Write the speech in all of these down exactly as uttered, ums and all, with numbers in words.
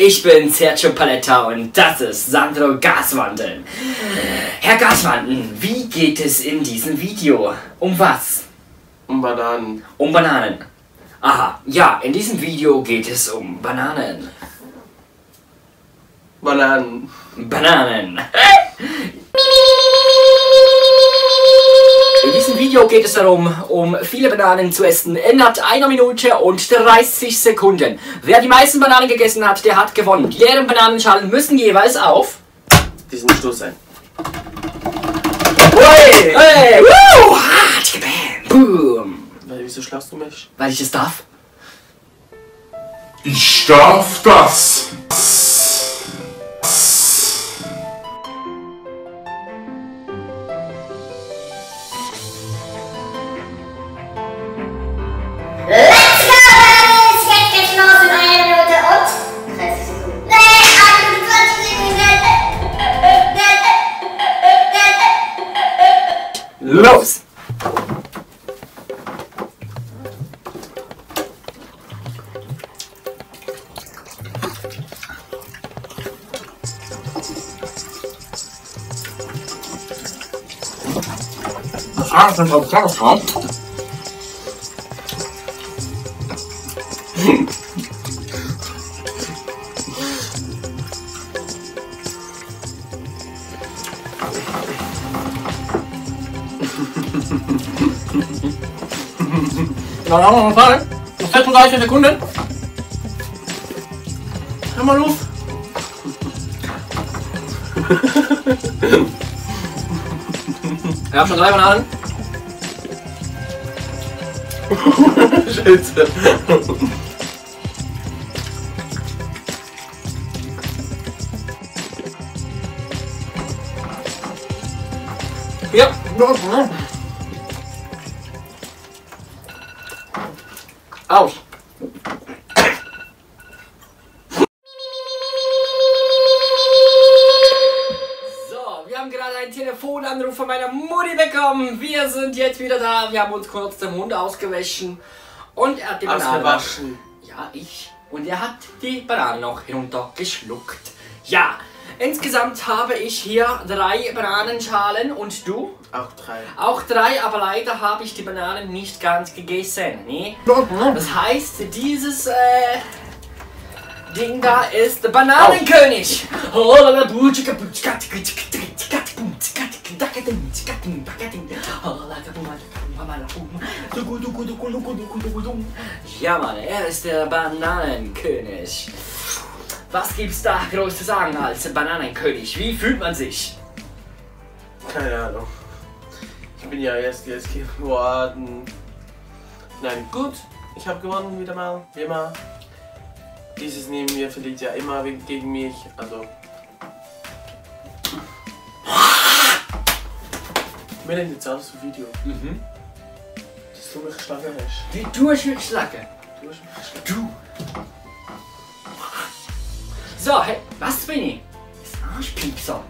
Ich bin Sergio Paletta und das ist Sandro Gaswanden. Herr Gaswanden, wie geht es in diesem Video? Um was? Um Bananen. Um Bananen. Aha, ja, in diesem Video geht es um Bananen. Bananen. Bananen. In diesem Video geht es darum, um viele Bananen zu essen. Innerhalb einer Minute und dreißig Sekunden. Wer die meisten Bananen gegessen hat, der hat gewonnen. Die leeren Bananenschalen müssen jeweils auf diesen Stoß sein. Hey! Hey! Woo! Hart, boom! Wieso schlagst du mich? Weil ich es darf. Ich darf das. Let's go, Buddies! Jetzt geht's los in einer Minute und dreißig Sekunden. Nee, achtundzwanzig Sekunden. Los! Ah, das ist ganz klar. Na, haben wir noch Zeit? Noch sechsunddreißig Sekunden. Hör mal auf. Wir haben schon drei Bananen. Scheiße. Ja. Aus. So, wir haben gerade einen Telefonanruf von meiner Mutti bekommen. Wir sind jetzt wieder da. Wir haben uns kurz den Mund ausgewaschen. Und er hat die Banane. Ausgewaschen. Ja, ich. Und er hat die Banane noch hinuntergeschluckt. Ja, insgesamt habe ich hier drei Bananenschalen. Und du? Auch drei. Auch drei, aber leider habe ich die Bananen nicht ganz gegessen. Ne? Das heißt, dieses äh, Ding da ist der Bananenkönig. Ja, Mann, er ist der Bananenkönig. Was gibt's da groß zu sagen als Bananenkönig? Wie fühlt man sich? Keine Ahnung. Ich bin ja erst jetzt geworden. Nein, gut. Ich habe gewonnen wieder mal. Wie immer. Dieses neben mir verliert ja immer gegen mich. Also. Wir nehmen jetzt alles für Video. Mhm. Dass du mich geschlagen hast. Wie du hast mich geschlagen. Du hast mich geschlagen. Du. So, hey, was bin ich? Das Arschpiepser.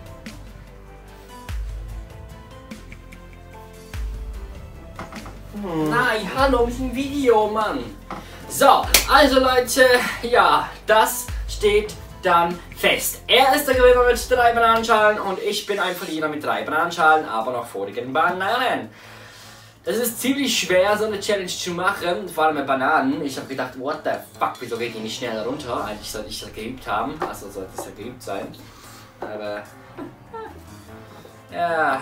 Hm. Nein, hallo, wir sind ein Video, Mann. So, also Leute, ja, das steht dann fest. Er ist der Gewinner mit drei Bananenschalen und ich bin ein Verlierer mit drei Bananenschalen, aber noch vorigen Bananen. Das ist ziemlich schwer, so eine Challenge zu machen, vor allem mit Bananen. Ich habe gedacht, what the fuck, wieso geht die nicht schneller runter? Eigentlich sollte ich das geübt haben, also sollte es ja geübt sein. Aber, ja.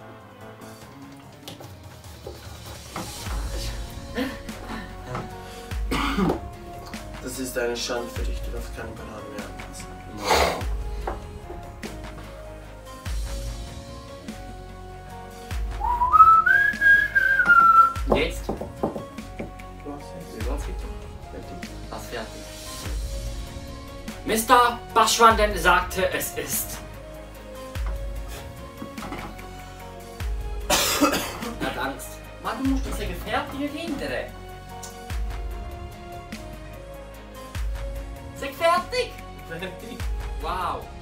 Das ist eine Schande für dich, du darfst keine Bananen mehr anfassen. Jetzt? Was? Was fertig? Mister Baschwanden sagte, es ist. Er hat Angst. Mann, du musst das ja gefährlich hindern. Sei fertig! Fertig. Wow!